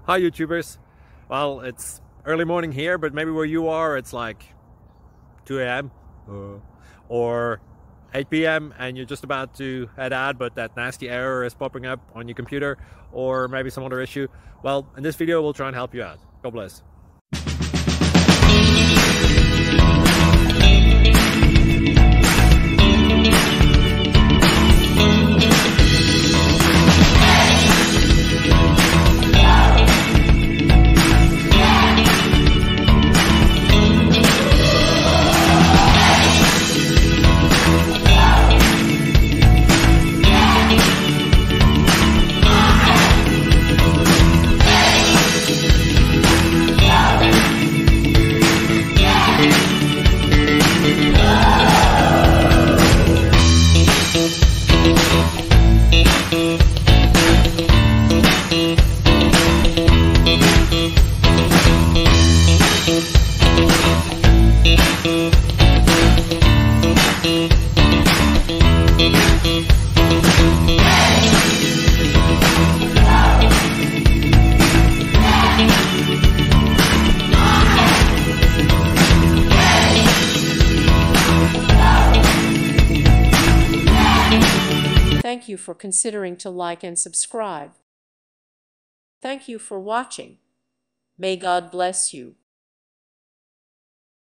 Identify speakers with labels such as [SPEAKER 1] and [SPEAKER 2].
[SPEAKER 1] Hi YouTubers. Well, it's early morning here, but maybe where you are it's like 2 a.m. or 8 p.m. and you're just about to head out, but that nasty error is popping up on your computer, or maybe some other issue. Well, in this video we'll try and help you out. God bless.
[SPEAKER 2] Thank you for considering to like and subscribe. Thank you for watching. May God bless you.